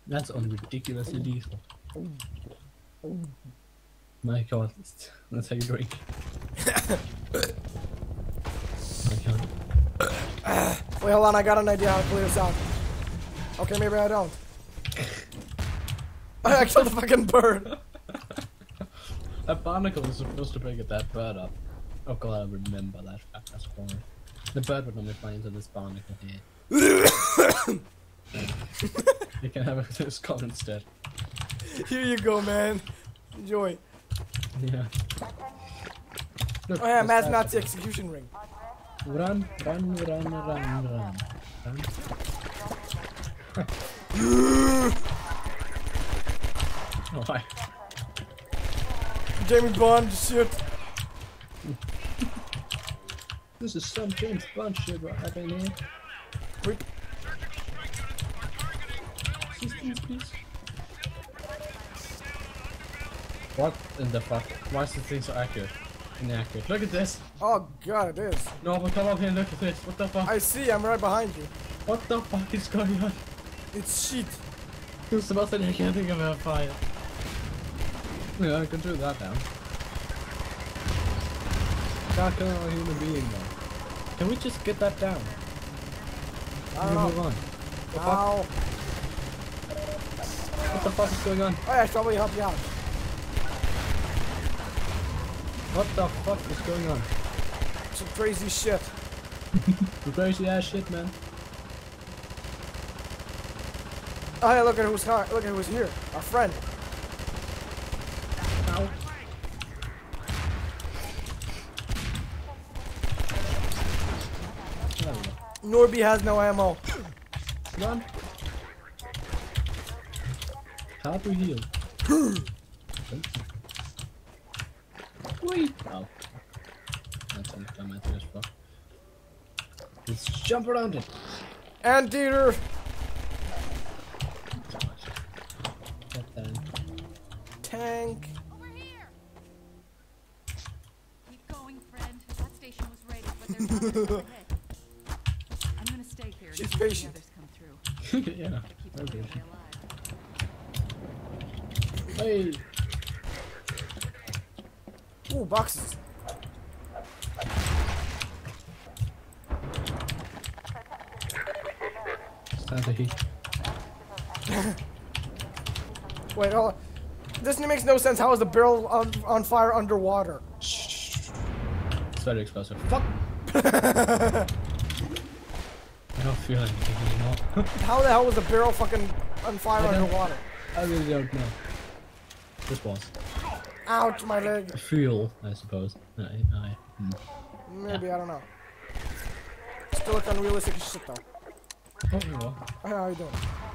That's ridiculously lethal. My god, let's take a drink. My god. Wait, hold on, I got an idea how to clear this out. Okay, maybe I don't. I killed the fucking bird. That barnacle is supposed to bring that bird up. Oh god, I remember that fact, that's horrible. The bird would normally fly into this barnacle here. You can have a skull instead. Here you go, man. Enjoy. Yeah. Look, Oh yeah, Matt's that's Nazi execution ring. Run, run, run, run, run. Run. Oh, hi. Jamie Bond shit. This is some James Bond shit right happening here. Wait. Assistance, please. What in the fuck? Why is the thing so accurate? Inaccurate. Look at this! Oh god, it is. No, but come up here and look at this. What the fuck? I see, I'm right behind you. What the fuck is going on? It's shit. Sebastian, I can't think of a fire. Yeah, I can do that down. Can't kill a human being though. Can we just get that down? I don't know. Move on. What the fuck? Ow. What the fuck is going on? Oh yeah, I should probably help you out. What the fuck is going on? Some crazy shit. Some crazy ass shit, man. Oh yeah, look at who's here. Our friend. Ow. Norby has no ammo. Run. How to heal? Wait. Oh. That's how I might do this, bro. Let's jump around it. Anteater. Get down. Tank. Over here! Keep going, friend. That station was raided, but there's others overhead. I'm gonna stay here She's until the patient. others come through. Yeah. Gotta keep the Okay. family alive. Hey. Ooh, boxes. It's time to heat. Wait, hold on. This makes no sense. How is the barrel on fire underwater? It's very explosive. Fuck. I don't feel anything anymore. How the hell was the barrel fucking on fire I don't- underwater? I really don't know. This was. Ouch, my leg. Fuel, I suppose. Maybe, I don't know. Still look unrealistic as shit though. Oh, well. Hey, how you doing?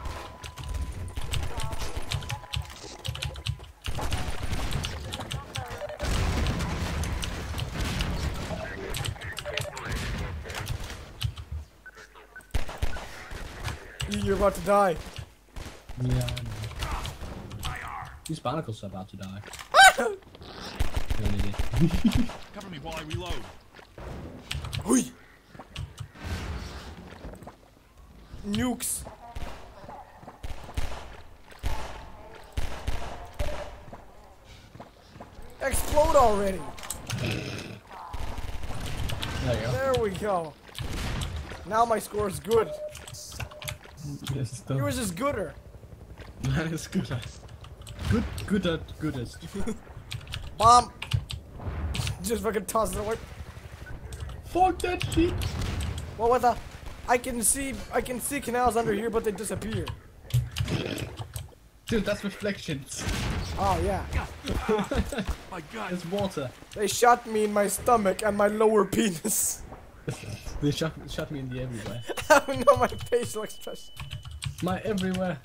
You're about to die. Yeah, I know. These barnacles are about to die. You're an idiot. Cover me while I reload. Hui. Nukes. Explode already. There you go. There we go. Now my score is good. Yes, done. Yours is gooder. That is good at. Good at goodest. Bomb. Just fucking toss it away. Fuck that shit. Well, what the? I can see canals under here, but they disappear. Dude, that's reflections. Oh yeah. My God. It's water. They shot me in my stomach and my lower penis. They shot me in the everywhere. I don't know my facial expression. My everywhere.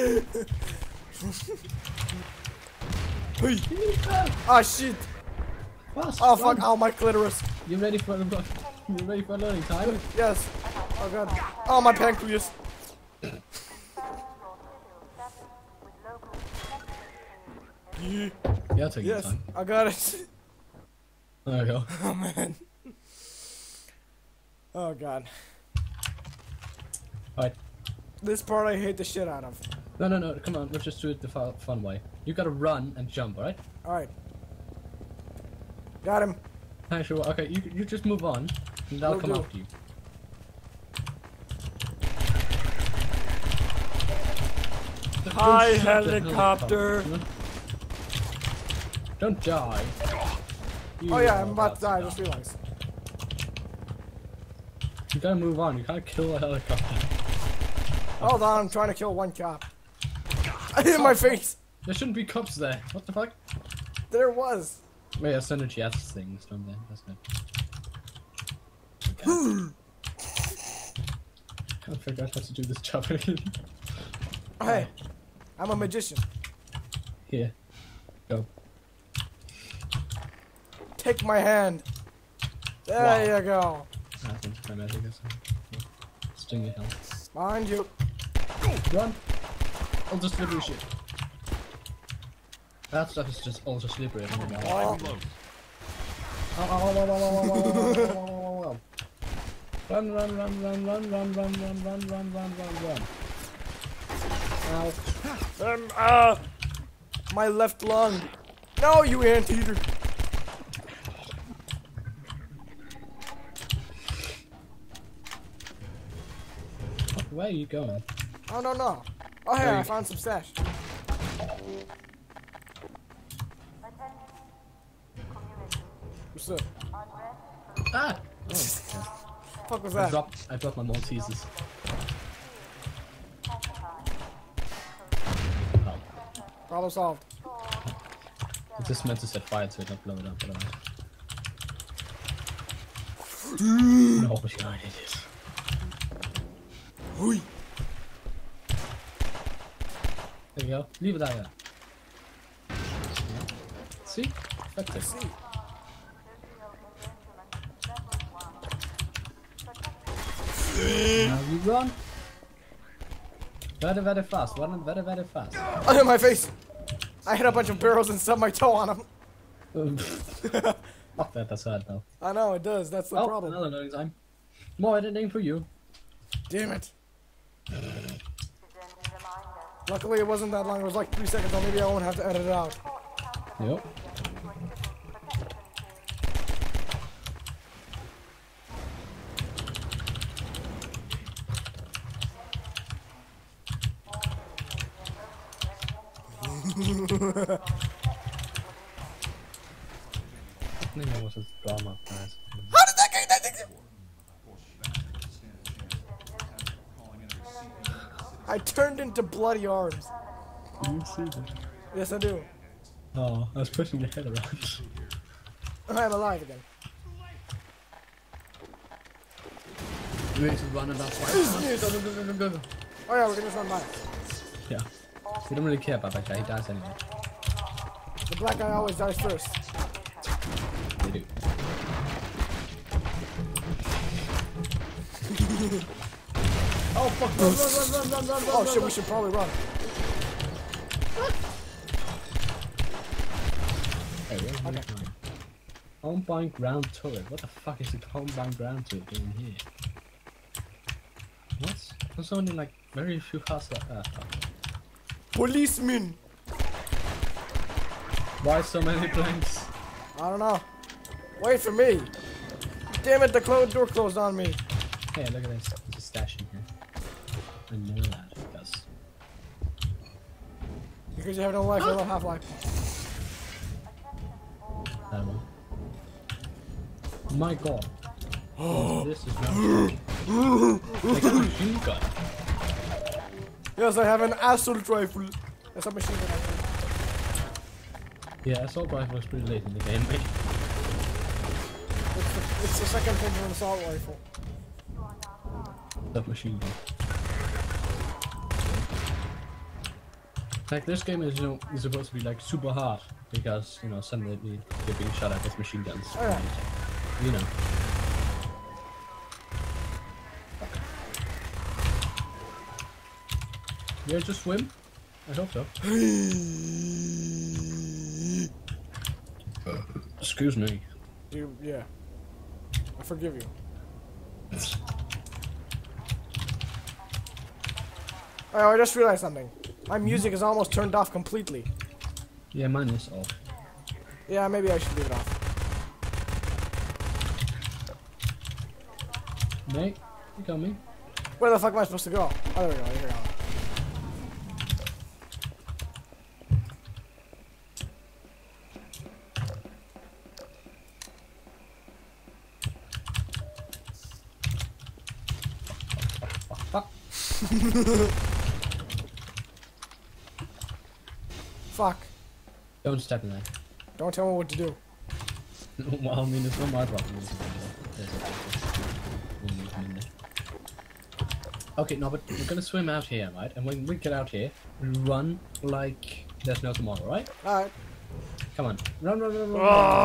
Hey. Oh shit. Fast, Oh fuck. run. Oh my clitoris. You ready for the You ready for learning time? Yes. Oh god. Oh my pancreas. Yeah. Yeah, take your Yes. time. I got it. There we go. Oh man. Oh god. Alright. This part I hate the shit out of. No, no, no, come on, let's just do it the fun way. You gotta run and jump, alright? Alright. Got him. Sure, okay, you just move on, and I'll Will come do. after you. Hi, Don't shoot the helicopter. Don't die. Oh yeah, I'm about to die, I just realized. You gotta move on, you can't kill a helicopter. Hold on, I'm trying to kill one cop. I hit my face! There shouldn't be cops there. What the fuck? There was. Wait, there's energy as things, don't there? That's good. I forgot how to do this job again. Hey, I'm a magician. Here. Go. Take my hand. There you go. I think my magic is sting your health. Behind you. Run! I'll just slippery shit. That stuff is just ultra slippery. I don't know. Why reload? Run, run, run, run, run, run, run, run, run, run, run, run. Ow. My left lung. No, you anteater. Where are you going? Oh, no, no. Oh, hey, I found some stash. What's up? Ah! Fuck was I that? dropped my Maltesers. Oh. Problem solved. I just meant to set fire to it, not blow it up, but no, but you're an idiot. Hui. There you go. Leave it out there. See? Effective. See. Now you run. Very, very fast. Run very, very fast. I hit my face. I hit a bunch of barrels and stubbed my toe on them. Fuck that, that's hard now. I know, it does. That's the Oh, problem. another loading time. More editing for you. Damn it. Luckily, it wasn't that long. It was like 3 seconds, or maybe I won't have to edit it out. Yep. I think that was a drama, guys. How did that get that thing? I turned into bloody arms. Did you see that? Yes, I do. Oh, I was pushing your head around. I'm alive again. You need to run and that's why. Go. Oh yeah, we're gonna run by. Yeah. We don't really care about that guy, he dies anyway. The black guy always dies first. They do. Oh fuck, run. Oh shit, we should probably run. Hey, where's my gun? Homebound ground turret. What the fuck is a homebound ground turret doing here? What? There's only like very few cars like that. Policeman! Why so many blanks? I don't know. Wait for me. Damn it, the door closed on me. Hey, look at this. There's a stash in here. I know that because. Because you have no life, you don't have life. I don't know. My god. This is not. Like a machine gun. Yes, I have an assault rifle. That's a machine gun. Yeah, assault rifle is pretty late in the game, mate. It's the second thing to an assault rifle. That machine gun. Like this game is, you know, is supposed to be like super hard because, you know, suddenly they're being shot at with machine guns. Oh, yeah. You know. You just swim? I hope so. Excuse me. Yeah. I forgive you. Oh, I just realized something. My music is almost turned off completely. Yeah, mine is off. Yeah, maybe I should leave it off. Mate, you got me. Where the fuck am I supposed to go? Oh, there we go. Here we go. Fuck. Don't step in there. Don't tell me what to do. Well, I mean, it's not my problem. Okay, no, but we're gonna swim out here, right? And when we get out here, we run like there's no tomorrow, right? Alright. Come on. Run, run, run, run,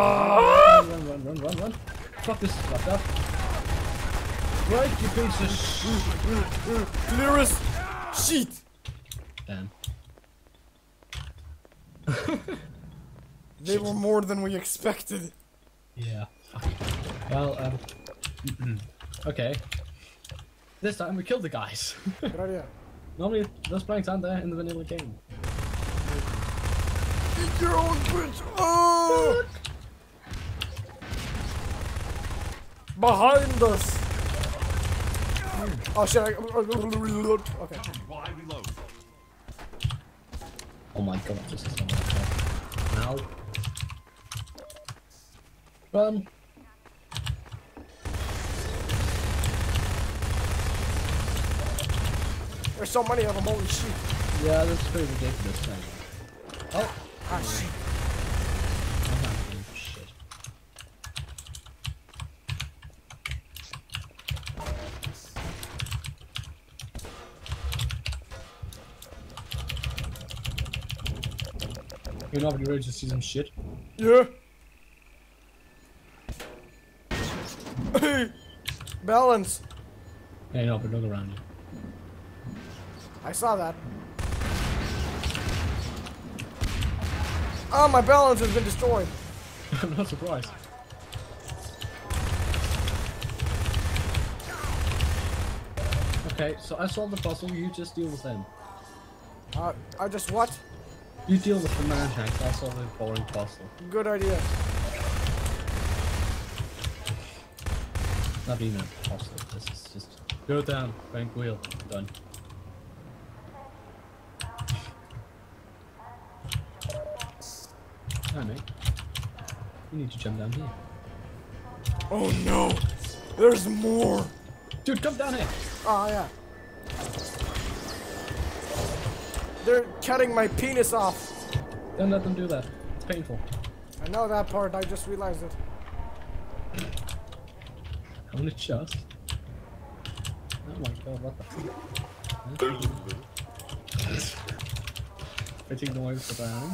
run. Fuck this stuff up. Right, you piece of shit. Clearest shit. Damn. They were more than we expected. Yeah. Well, okay. This time we killed the guys. Good idea. Normally, those planks aren't there in the vanilla game. Eat your own bitch. Oh! Behind us. Oh shit. Okay. While I reload. Oh my god, this is so much fun. Now. Run. There's so many of them. Holy shit. Yeah, this is pretty ridiculous thing. Oh, Ah shit. I'm not doing shit. You're not ready to see some shit? Yeah. Hey. Balance. Hey, no, but look around you. I saw that. Oh, my balance has been destroyed. I'm not surprised. Okay, so I solved the puzzle, you just deal with them. I just what? You deal with the manhacks, I'll solve the boring puzzle. Good idea. Not even a puzzle, this is just... Go down, bank wheel, done. Alright mate, you need to jump down here. Oh no! There's more! Dude, come down here! Oh yeah. They're cutting my penis off. Don't let them do that, it's painful. I know that part, I just realized it. Only just. Oh my god, what the fuck? Pretty noise around.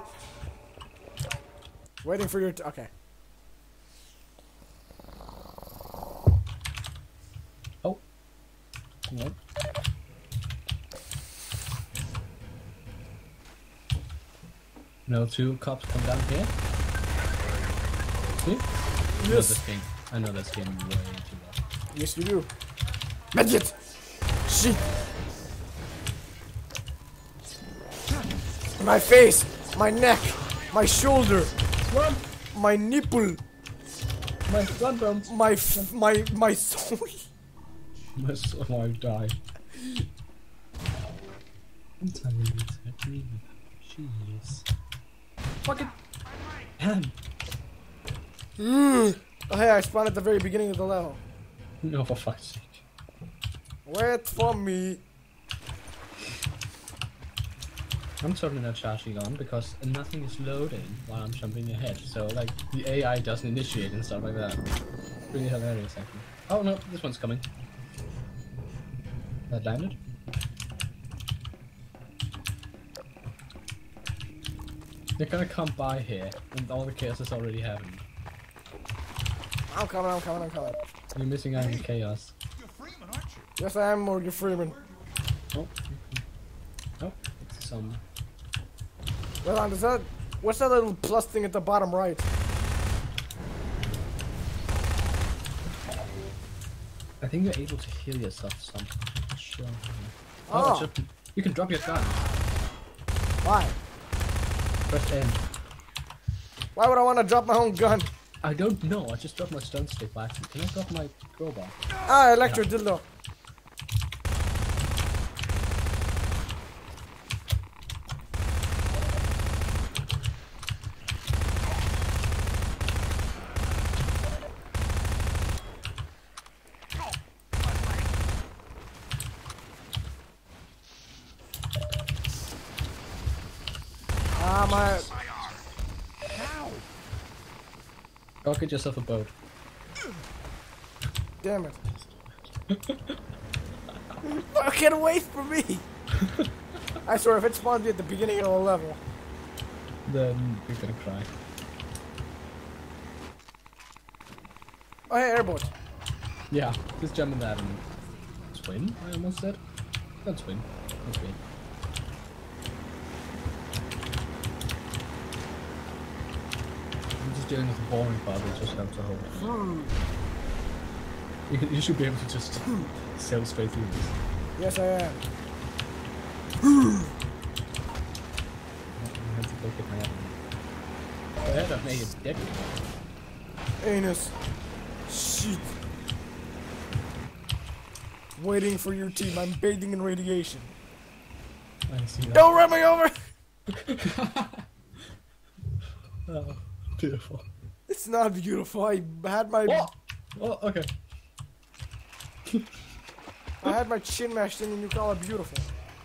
Waiting for your okay. Oh. What? No, two cops come down here. See? Yes. I know this game way too well. Yes, you do. Medget! Shit! My face! My neck! My shoulder! Run! My nipple! My run, bones! My soul! My soul died. I'm telling you, it's me. Jeez. Fucking hand. Oh hey, I spawned at the very beginning of the level. No, for fuck's sake. Wait for me. I'm totally not charging on because nothing is loading while I'm jumping ahead. So like the AI doesn't initiate and stuff like that. Pretty hilarious actually. Oh no, this one's coming. That landed? They're gonna come by here and all the chaos is already happened. I'm coming. You're missing out on the chaos. You're Freeman, aren't you? Yes, I am Morgan Freeman. Oh. Oh, it's some... Well, on, what's that little plus thing at the bottom right? I think you're able to heal yourself somehow. Sure. Oh. You can drop your gun. Why? Press N. Why would I want to drop my own gun? I don't know. I just dropped my stun stick back. Can I drop my crowbar? Ah, electro dildo. Ah, my. Go get yourself a boat. Damn it. Get away from me! I swear, if it spawned me at the beginning of a level. Then you're gonna cry. Oh, hey, airboat. Yeah, just jump in that and swim, I almost said. Don't swim. Don't swim. I'm just dealing with the boring part, it just helps to hold. You should be able to just sail straight through this. Yes, I am. I have to go get my head. Go ahead, I've made it dead. Anus. Shit. Waiting for your team. I'm bathing in radiation. I see that. Don't run me over! Oh, beautiful. It's not beautiful. I had my Oh, okay. I had my chin mashed in and you call it beautiful.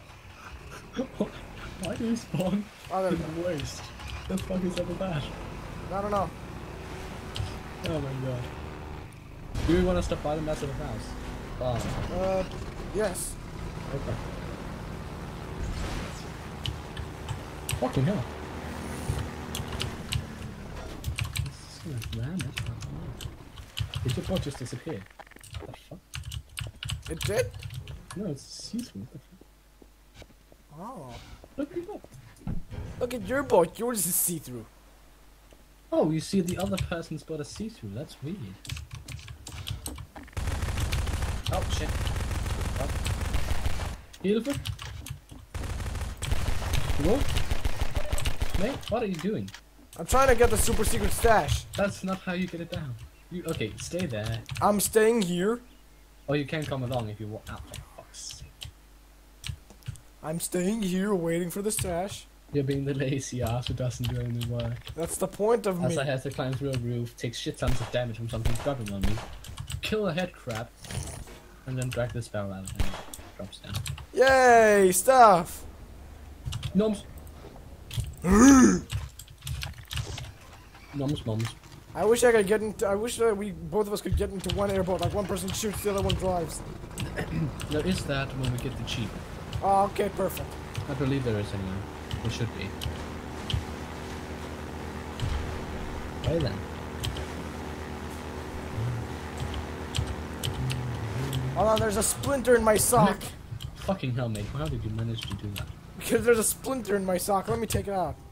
Why do you spawn Oh, there we in the waste? The fuck is up with that? I don't know. Oh my god. Do we want to stop by the massive house? Oh, Yes. okay. Fucking hell. It's just gonna ram it. Did your boat just disappear? What the fuck? It did? No, it's see-through. What the fuck? Oh. Look at your boat. Look at your boat. Yours is see-through. Oh, you see the other person's boat is see-through. That's weird. Oh, shit. Oh. Beautiful. Whoa. Mate, what are you doing? I'm trying to get the super secret stash. That's not how you get it down. You okay, stay there. I'm staying here. Or you can come along if you want. Out, for fuck's sake. I'm staying here waiting for the stash. You're being the lazy ass who doesn't do any work. That's the point of As me. I have to climb through a roof, take shit tons of damage from something dropping on me, kill a head crab, and then drag this barrel out and it drops down. Yay! Stuff! Noms. Noms. I wish I could get into. I wish that we both of us could get into one airboat. Like one person shoots, the other one drives. There is that when we get the Jeep. Oh, okay, perfect. I believe there is anyway. There should be. Okay then. Hold on, there's a splinter in my sock. Fucking hell, mate. How did you manage to do that? Because there's a splinter in my sock. Let me take it out.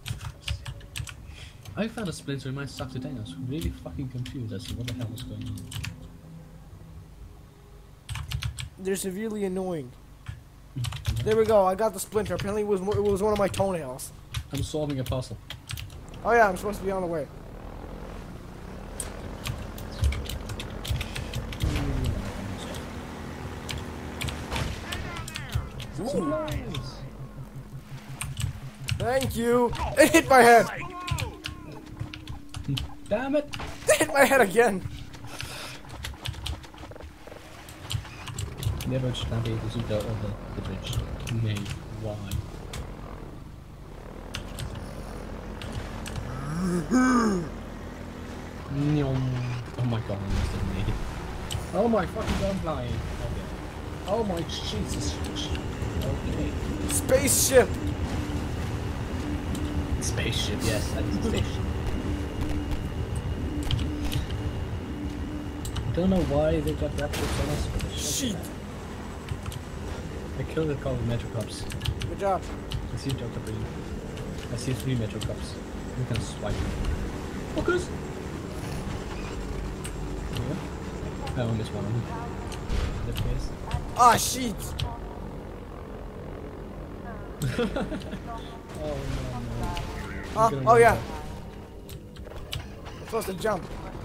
I found a splinter in my sock today and I was really fucking confused as to what the hell was going on. They're severely annoying. There we go. I got the splinter. Apparently, it was one of my toenails. I'm solving a puzzle. Oh yeah, I'm supposed to be on the way. Thank you. It hit my head. Damn it! It hit my head again. Never should not be able to go over the bridge. Mate, why? Oh my god, I missed it, mate. Oh my fucking god, I'm flying. Okay. Oh my Jesus. Okay. Spaceship. Spaceship, yes, that's a spaceship. I don't know why they got dropships on us, but Shit. I killed a couple of Metro Cups. Good job. I see Dr. Green. I see 3 Metro Cups. We can swipe them. Focus! Yeah. I missed one of them. That case. Ah, shit. Oh no. Huh? gonna Oh run yeah. back. I'm supposed to jump.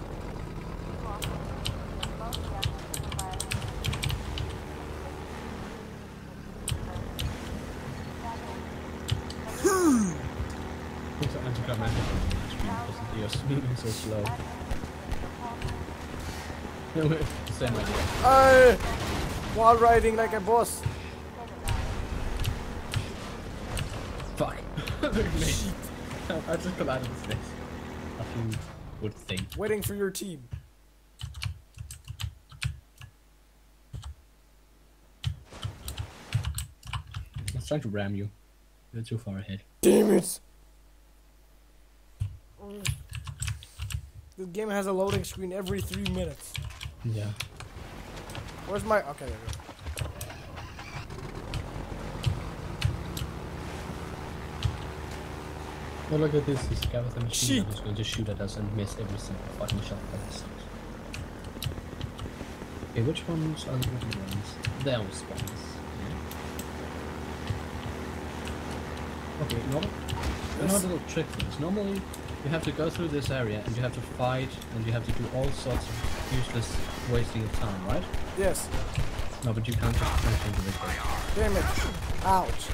It's anticlimactic on the stream because you're moving so slow. Same idea. Hey! Wall riding like a boss. Fuck. Me. I just got out of the space. As you would think. Waiting for your team. I was trying to ram you. You're too far ahead. Damn it! This game has a loading screen every 3 minutes. Yeah. Where's my... Okay, there we go. Oh, look at this. This guy with a machine Sheep. gun is going to shoot at us and miss every single fucking shot that he sees. Okay, which ones are the good ones? Those ones. Yeah. Okay, you know a little trick for this. Normally, you have to go through this area and you have to fight and you have to do all sorts of useless wasting of time, right? Yes. No, but you can't just punch into the gate. Damn it. Ouch.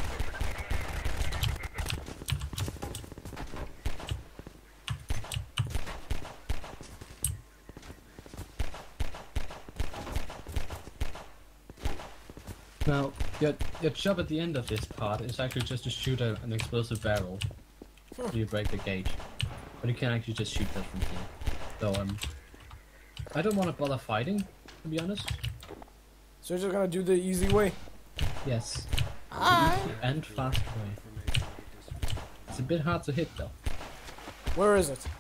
Now, your job at the end of this part is actually just to shoot an explosive barrel. So you break the gate. But you can actually just shoot that from here. So, I don't want to bother fighting, to be honest. So you're just gonna do the easy way? Yes. Alright. Easy and fast way. It's a bit hard to hit, though. Where is it?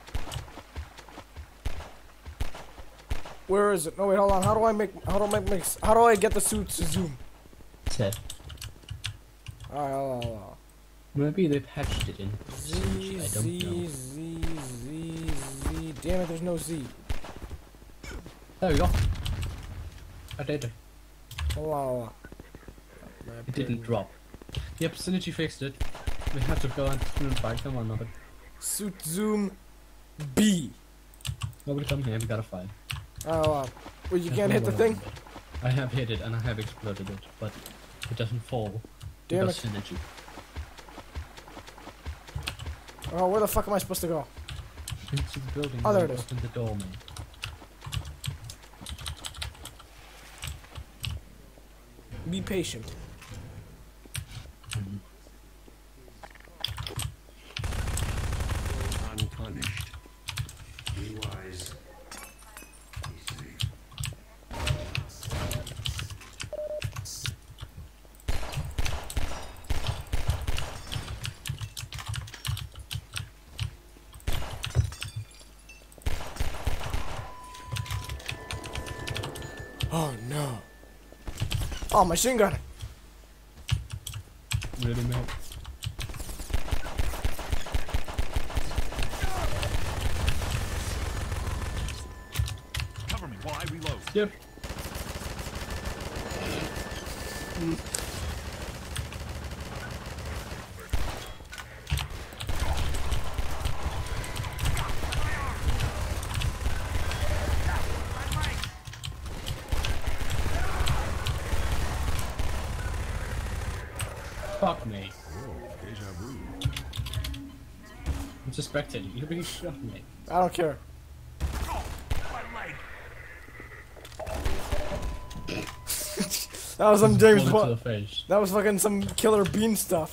Where is it? No, wait, hold on. How do I get the suit to zoom? Set. Alright, hold on. Maybe they patched it in. Z, I don't Z, know. Z, Z, Z. Damn it, there's no Z. There we go. I did it. Hold on. It didn't drop. Yep, Synergy fixed it. We have to go and fight. Come on, Muppet. Suit zoom B. Nobody come here, we gotta fight. Oh, well, you There's can't no hit the one thing? around it. I have hit it and I have exploded it, but it doesn't fall. Damn because it. Synergy. Oh, where the fuck am I supposed to go? Into the building. Oh, there and it is. Open the door, man. Be patient. Unpunished. Be wise. Easy. Oh no. Oh, machine gun. Really, mate? Cover me while I reload. Yep. Fuck me. Oh, deja vu. I'm just spectating. You're being shot, mate. I don't care. My leg. That was some James Bullet to Bond. the face. That was fucking some Killer Bean stuff.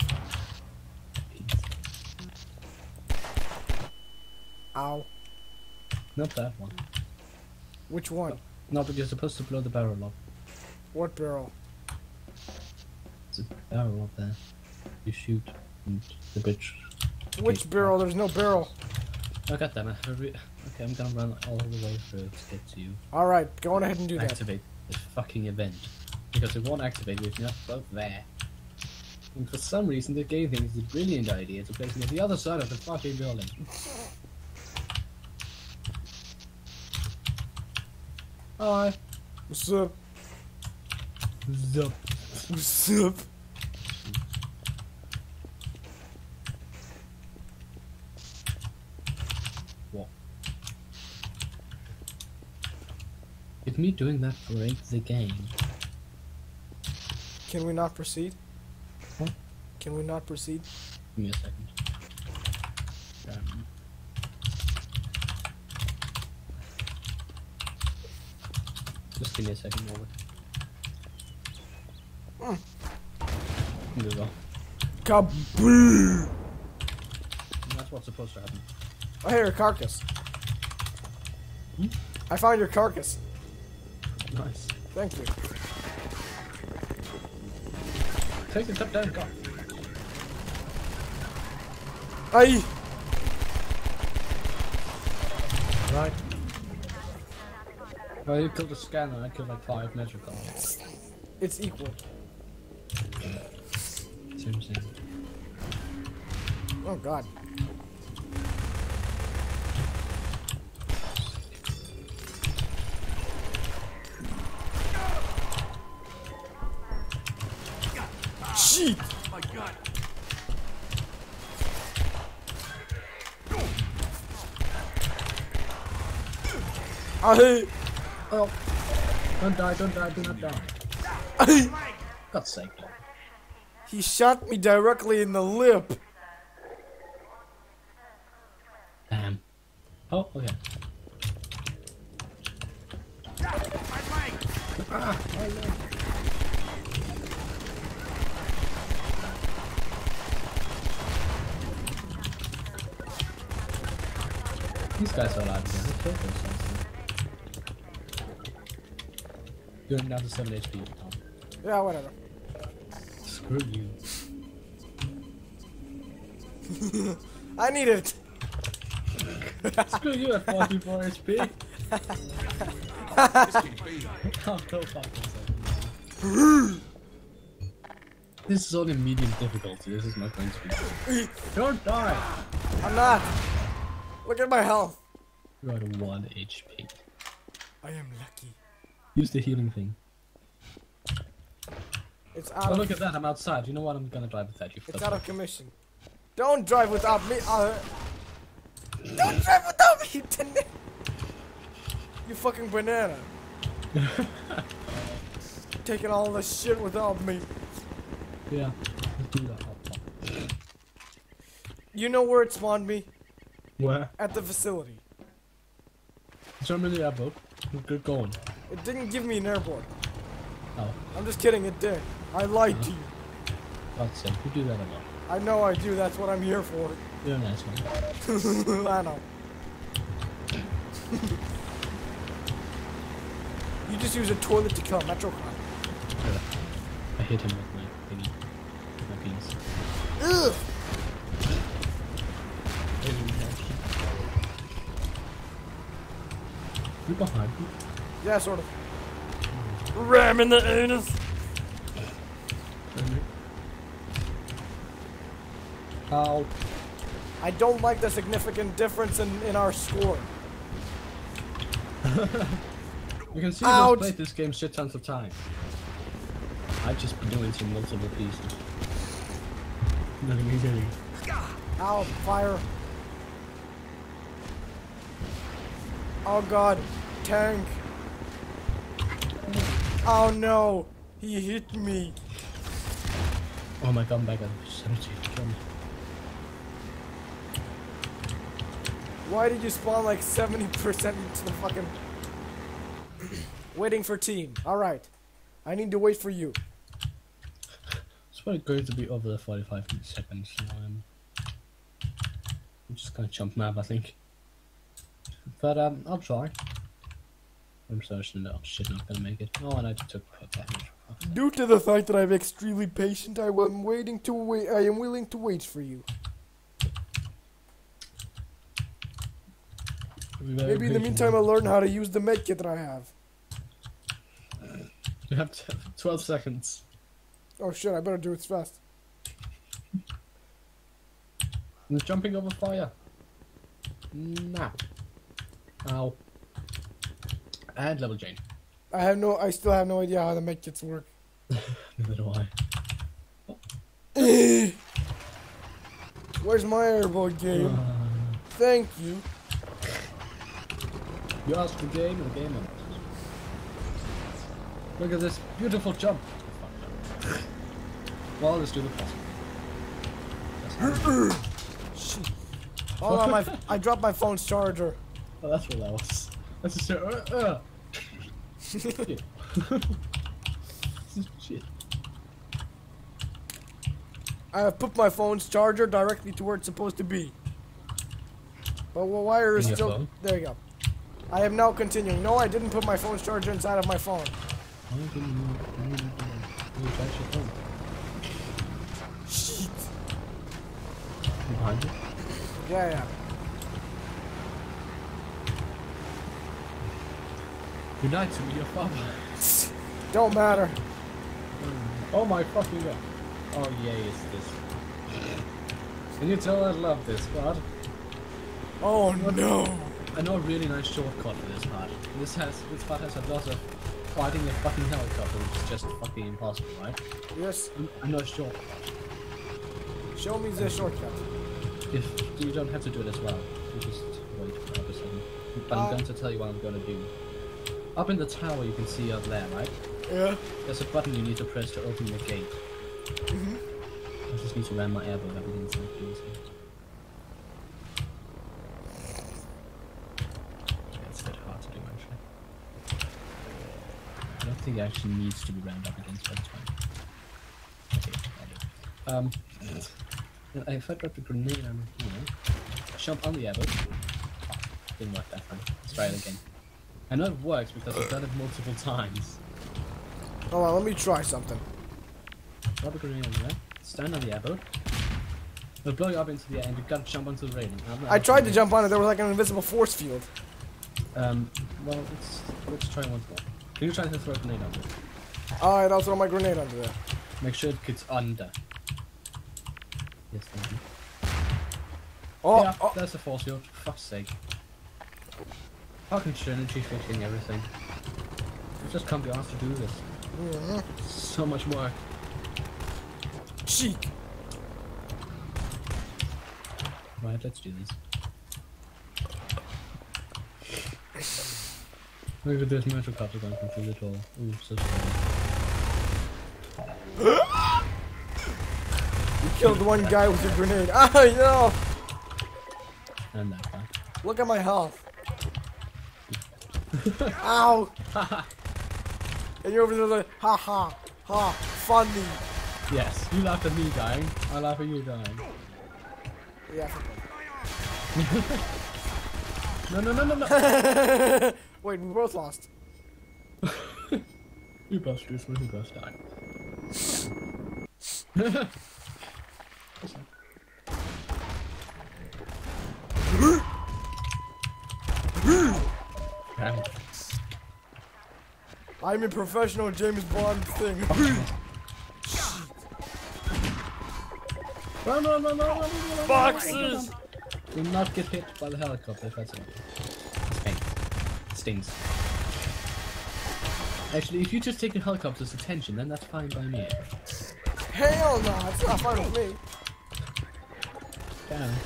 Ow. Not that one. Which one? No, but you're supposed to blow the barrel up. What barrel? There's a barrel up there. You shoot and the bitch. Which barrel? There's no barrel. Oh god damn it. Okay, I'm gonna run all the way through to get to you. Alright, go on ahead and do that. Activate this fucking event. Because it won't activate if you're not both there. And for some reason the game thinks it's a brilliant idea to place me at the other side of the fucking building. Hi. What's up? Zup. What's up? Did me doing that break the game? Can we not proceed? Huh? Can we not proceed? Give me a second. Just give me a second, over. There we go. Kaboom! That's what's supposed to happen. I hear a carcass. I found your carcass. Nice. Thank you. Take the top down, go. Aye! Right. Well, you killed a scanner, I killed like 5 magical. It's equal. Same. Oh god. Shit! My God. Aye! Oh. Don't die, do not die. Aye! God's sake. He shot me directly in the lip. Damn. Oh, okay. These guys are alive again. They killed themselves. Going down to 7 HP. Tom. Yeah, whatever. Screw you. I need it. Screw you at 44 HP. This can't be. Oh, go fuck yourself. This is only medium difficulty. This is not going to be. Don't die! I'm not. Look at my health. You are at 1 HP. I am lucky. Use the healing thing. It's Oh, out of, look at that. I'm outside. You know what? I'm gonna drive without you. it's out of commission. Don't drive without me. Don't drive without me, you tin- You fucking banana. Taking all this shit without me. Yeah. Let's do that. You know where it spawned me? Where? At the facility. Jump in the airboat. Good going. It didn't give me an airport. Oh, I'm just kidding, it did. I lied to you. God's sake. You do that a lot. I know I do, that's what I'm here for. You're a nice one. I know. You just use a toilet to kill a Metro Con. Yeah. I hit him with my thingy. My penis. Ugh! You behind me? Yeah, sort of. Ram in the anus! Ow. I don't like the significant difference in our score. You can see Ouch. I've played this game shit tons of times. I've just been doing some multiple pieces. Nothing easy. Ow, fire. Oh god, tank. Oh no, he hit me. Oh my god, I'm back at 70. Kill me. Why did you spawn like 70% into the fucking... Waiting for team. Alright. I need to wait for you. It's probably going to be over the 45 seconds. So I'm just gonna jump map, I think. But I'll try. I'm certain that shit not gonna make it. Oh, and I took damage. Due to the fact that I'm extremely patient, I am willing to wait for you. Maybe in the meantime I'll learn how to use the medkit that I have. You have 12 seconds. Oh shit, I better do it fast. I'm jumping over fire. Nah. Ow. And level change. I still have no idea how the medkits work. Neither do I. Where's my airboat game? Thank you. You asked for game and the game Look at this beautiful jump. Well, let's do the possible. Shit. Hold on, I dropped my phone's charger. Oh, that's what that was. That's just shit. This is shit. I have put my phone's charger directly to where it's supposed to be. But the wire is In your still... phone? There you go. I am now continuing. No, I didn't put my phone's charger inside of my phone. Why didn't you charge your phone? Shit. You behind it? Yeah. Good night to me, your father. Don't matter. Oh my fucking god. Oh yay, it's this. Can you tell I love this part? Oh no. I know a really nice shortcut for this part. This part has a lot of fighting a fucking helicopter, which is just fucking impossible, right? Yes. I know a shortcut. Show me the shortcut. If you don't have to do it as well, you just wait for a second. But I'm going to tell you what I'm going to do. Up in the tower, you can see up there, right? Yeah. There's a button you need to press to open the gate. Mhm. I just need to ram my airboat up against that piece. It's a bit hard to do, actually. I don't think it actually needs to be rammed up against, but it's fine. Okay, if I drop the grenade on here, jump on the airboat. Oh, didn't work that time. Let's try it again. I know it works because I've done it multiple times. Hold on, let me try something. Drop a grenade on there. Stand on the airboat. It'll blow you up into the air and you've got to jump onto the railing. I tried to jump on it, there was like an invisible force field. Well, let's try once more. Can you try to throw a grenade under it? Alright, I'll throw my grenade under there. Make sure it gets under. Yes, thank you. Oh, Yeah, oh. there's a force field. For fuck's sake. Fucking Trinity fixing everything. You just can't be asked to do this. Mhm. So much work. Cheek. Right, let's do this. Look at this metal copter going through it all. Ooh, so scary. You killed one guy with your grenade. Ah, no! And that guy. Look at my health. Ow! And you're over there like, ha ha, ha, funny. Yes, you laugh at me dying, I laugh at you dying. Yeah. No. Wait, we both lost. You both lose, we both die. Damn. I'm a professional James Bond thing. Run. Boxes! Do not get hit by the helicopter if that's it. It's pain. It stings. Actually, if you just take the helicopter's attention, then that's fine by me. Hell no, it's not fine with me. Damn.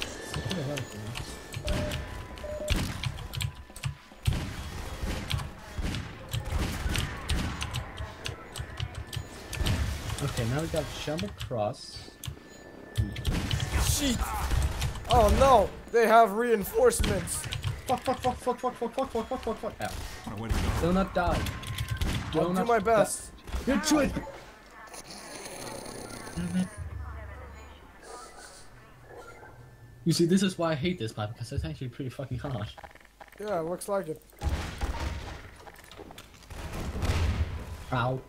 Okay, now we got jump across. Shit. Oh no, they have reinforcements. Fuck. Ow. I went to go. Do not die. I'll do my best. Get to it! You see, this is why I hate this part, because it's actually pretty fucking hard. Yeah, looks like it. Ow.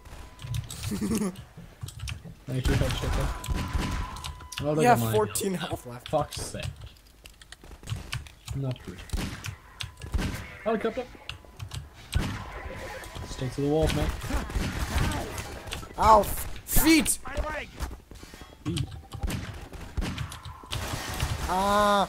Make your head check up. Oh, We have 14 health left. Fuck's sake. Not good. Helicopter! Stick to the walls, mate. Ow, feet! My leg! Ah,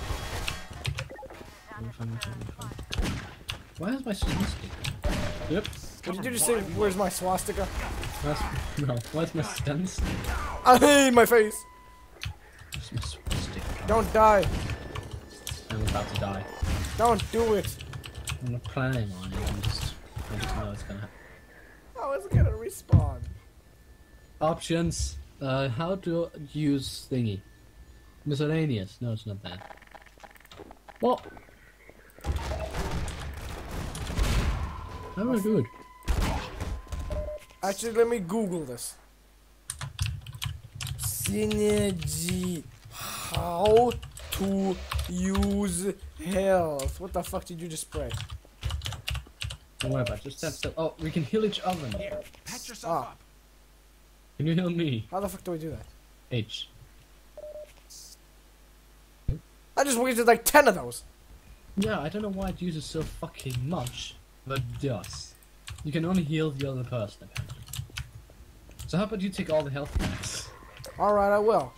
Why is my stun stick? Yep. what did you just say? Where's my swastika? Why's my stun stick? Ah, in my face! Where's my stick? Don't die. I'm about to die. Don't do it. I'm not planning on it, I just know it's gonna happen. How is it gonna respawn? Options. How to use thingy. Miscellaneous. No, it's not that. What? How do I do it? Actually, let me Google this. Synergy. How to use health. What the fuck did you just spray? Don't worry about it. Just stand still. Oh, we can heal each other now. Patch yourself Ah, up. Can you heal me? how the fuck do we do that? H. I just wasted like 10 of those. Yeah, I don't know why it uses so fucking much, but it does. You can only heal the other person, apparently. So how about you take all the health packs? Alright, I will.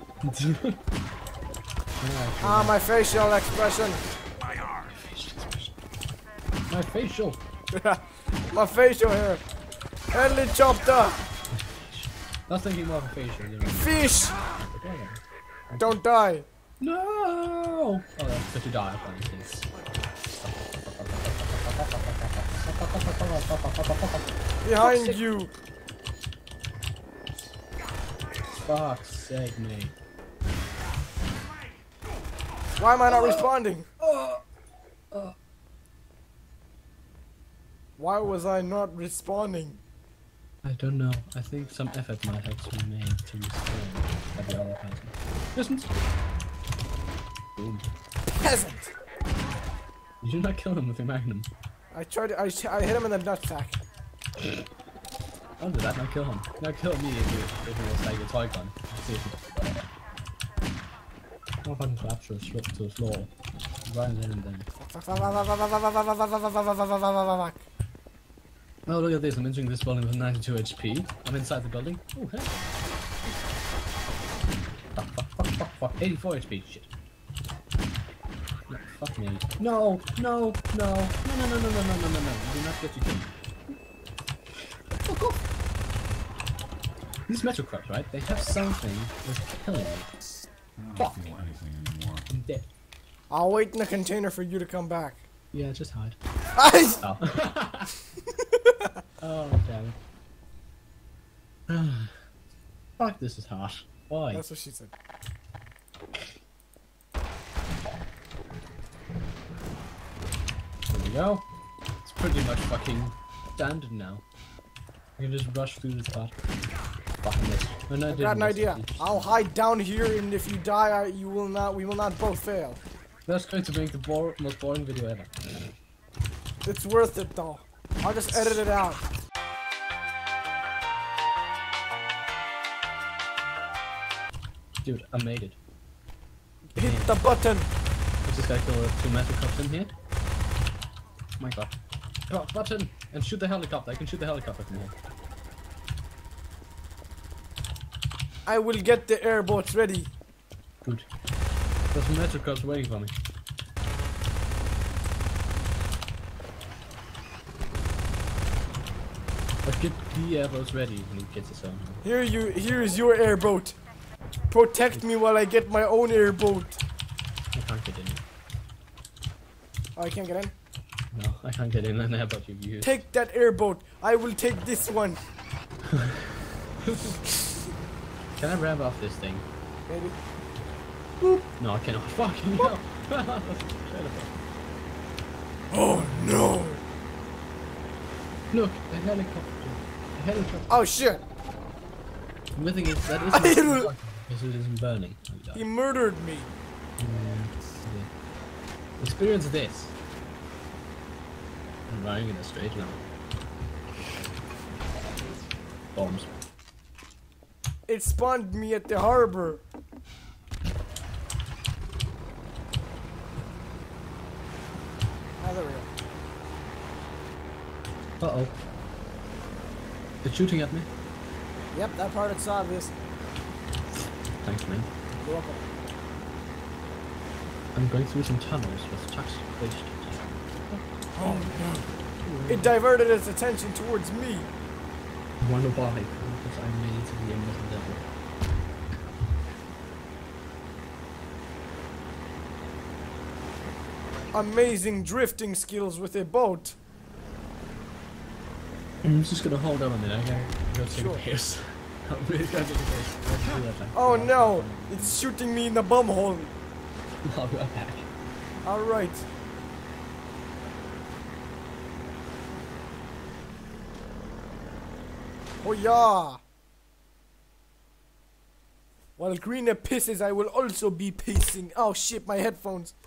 Ah, my facial expression. My arm. My facial. My facial hair. Helicopter. I was thinking more of a facial. You know. Fish. Don't die. No! Oh, that's because you die, apparently. Behind you. Fuck's sake, mate. Why am I not responding? Why was I not responding? I don't know. I think some effort might have to be made to respond by the other person. Listen. Boom. Peasant. You should not kill him with your magnum. I tried. I hit him in the nutsack. Don't do that. Now kill him. Now kill me if it was like a toy gun. See if it. Oh, fucking collapse to the floor. Right then and then. Oh, look at this. I'm entering this building with 92 HP. I'm inside the building. Oh, hey. Fuck. 84 HP. Shit. No, fuck me. No. Do not get you killed. Fuck off. These metal crabs, right? They have something with killing me. I don't Fuck. feel anything anymore. I'm dead. I'll wait in the container for you to come back. Yeah, just hide. I Oh. Oh, damn it. Fuck, this is harsh. Why? That's what she said. There we go. It's pretty much fucking standard now. I can just rush through this part. Fucking this. Oh, no, I I've got an didn't. idea. I'll hide down here, and if you die, you will not. We will not both fail. That's going to make the most boring video ever. It's worth it though. I'll just edit it out. Dude, I made it. Hit the button. I just gotta kill 2 metal cups in here. Oh my god. Button! And shoot the helicopter. I can shoot the helicopter from here. I will get the airboats ready. Good. There's some metal cups waiting for me. But get the airboats ready when he gets his own. Here is your airboat. Protect me while I get my own airboat. I can't get in. Oh, I can't get in. No, I can't get in an airboat you've used. Take that airboat. I will take this one. Can I ramp off this thing? Maybe. No, I cannot. Fucking hell. That's incredible. Oh no. Look, a helicopter. A helicopter. Oh shit. The thing is, that I- isn't because it isn't burning. He murdered me. Yeah. Experience this. I'm running in a straight line. Bombs. It spawned me at the harbor. Ah, there we go. Uh-oh. It's shooting at me. Yep, that part it's obvious. Thanks, man. You're welcome. I'm going through some tunnels with trucks placed. Oh no. It diverted its attention towards me. I wonder why, because I made it to the end of the level. Amazing drifting skills with a boat. I'm just gonna hold on a minute. I gotta go take Sure. a piss. I'm really gonna take a piss. Let's do that then. Oh no! It's shooting me in the bum hole. I'll be right back. Alright. Oh yeah! While Greener pisses, I will also be pissing. Oh shit, my headphones.